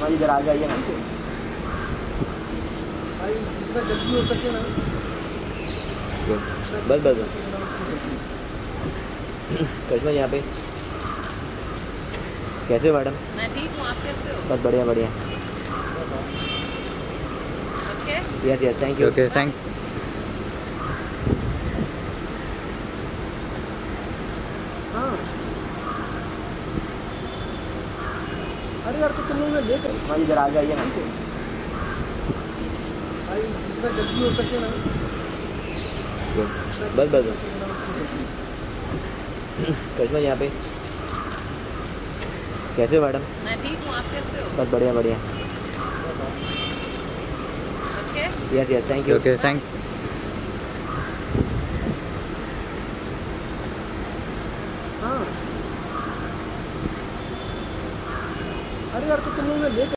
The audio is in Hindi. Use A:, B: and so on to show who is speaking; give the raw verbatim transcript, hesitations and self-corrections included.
A: हाँ जी, जरा आगे आइए ना।
B: भाई जितना जल्दी हो सके ना।
A: बस बस बस करिश्मा यहाँ पे कैसे हो मैडम?
C: मैं ठीक हूँ, आप कैसे हो?
A: बस बढ़िया बढ़िया।
C: Okay
A: yes yes, thank you.
D: Okay thank
B: हाँ अरे यार, तो तुम लोग लेट है।
A: हाँ जी, जरा आगे आइए ना।
B: भाई जितना जल्दी हो सके ना।
A: बस बस बस करिश्मा यहाँ पे कैसे हो मैडम?
C: मैं ठीक हूँ, आप कैसे हो?
A: बस बढ़िया बढ़िया।
C: Okay
A: yes yes, thank you.
D: Okay thank
B: हाँ अरे यार, तो तुम लोग लेट